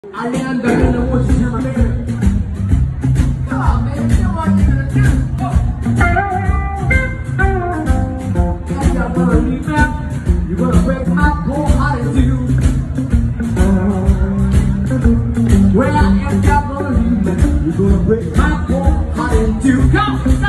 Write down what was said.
I am the man that wants you to my baby. Come on, man, you know what you're gonna do. And you're gonna leave now. You're gonna break my poor heart in two. Well, I am not gonna leave now. You're gonna break my poor heart in two. Come on.